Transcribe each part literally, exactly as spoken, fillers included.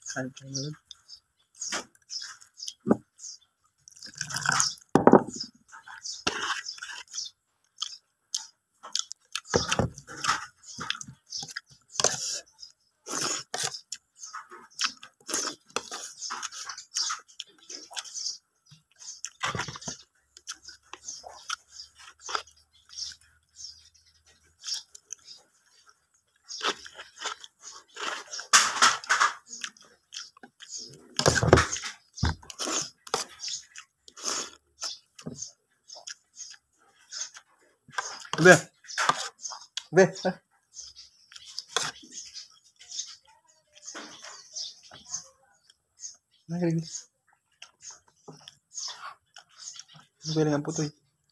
Kain tayo ngayon. Be, be, eh. Nah, gini. Gue dengan putuy.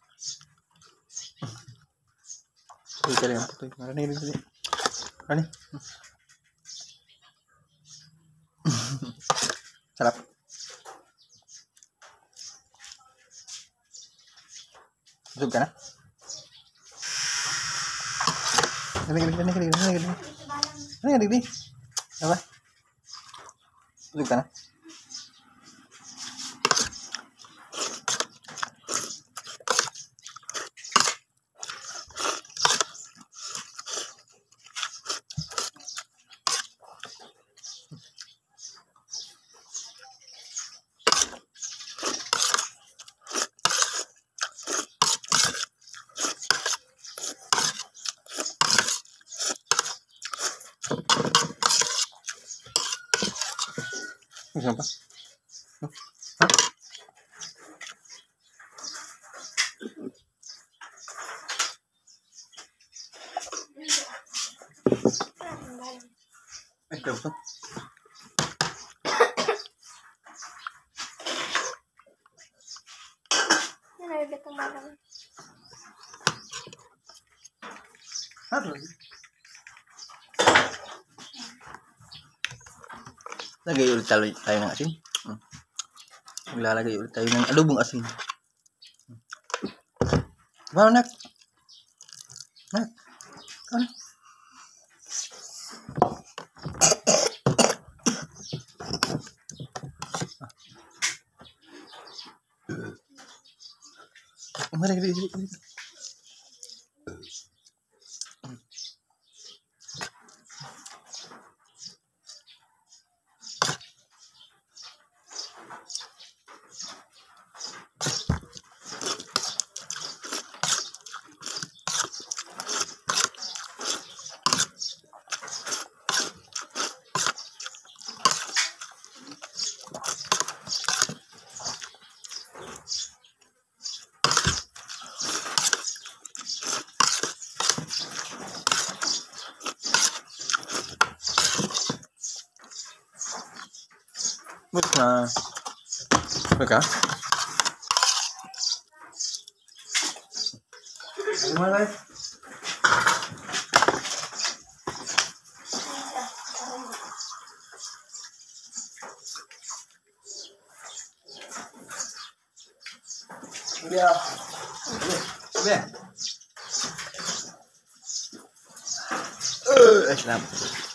Gue dengan putuy. Mana nih gini? Mana? Sarap. Busog ka na? Gini, gini, gini, gini, gini, gini. Ano yan, gini? Apa? Busog ka na? Ini apa? Hah? Eh, berapa? Ini lagi datang malam. Apa lagi? Lagi ulit tayo, tayo ng asin. Hmm. Maglalagay ulit tayo ng adobong asin. Hmm. Paano, nak? Nak? Paano? Ah. Mari, mari, mari, mari. Bút là được cả. Đúng rồi đây. Dia. Dia. Eh, Islam.